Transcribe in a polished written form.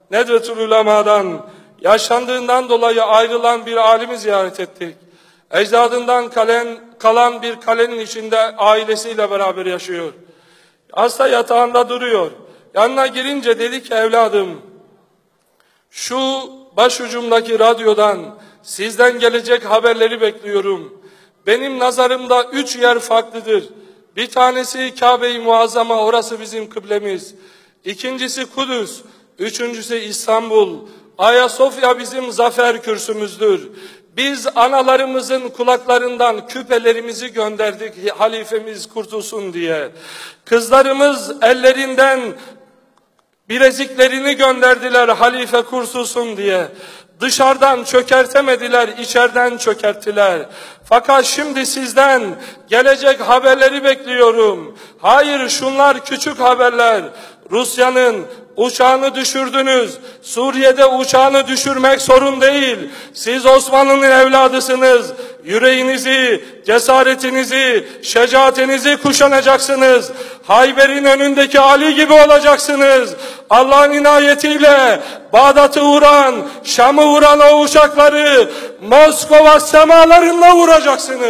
Nedvetül Ulema'dan, yaşlandığından dolayı ayrılan bir alimi ziyaret ettik. Ecdadından kalan bir kalenin içinde ailesiyle beraber yaşıyor. Hasta yatağında duruyor. Yanına girince dedi ki, evladım, şu başucumdaki radyodan sizden gelecek haberleri bekliyorum. Benim nazarımda 3 yer farklıdır. Bir tanesi Kabe-i Muazzama, orası bizim kıblemiz. İkincisi Kudüs, üçüncüsü İstanbul. Ayasofya bizim zafer kürsümüzdür. Biz analarımızın kulaklarından küpelerimizi gönderdik halifemiz kurtulsun diye. Kızlarımız ellerinden bileziklerini gönderdiler halife kurtulsun diye. Dışarıdan çökertemediler, içeriden çökerttiler. Fakat şimdi sizden gelecek haberleri bekliyorum. Hayır, şunlar küçük haberler. Rusya'nın uçağını düşürdünüz. Suriye'de uçağını düşürmek sorun değil. Siz Osmanlı'nın evladısınız. Yüreğinizi, cesaretinizi, şecaatinizi kuşanacaksınız. Hayber'in önündeki Ali gibi olacaksınız. Allah'ın inayetiyle Bağdat'ı vuran, Şam'ı vuran o uçakları Moskova semalarında vuracaksınız.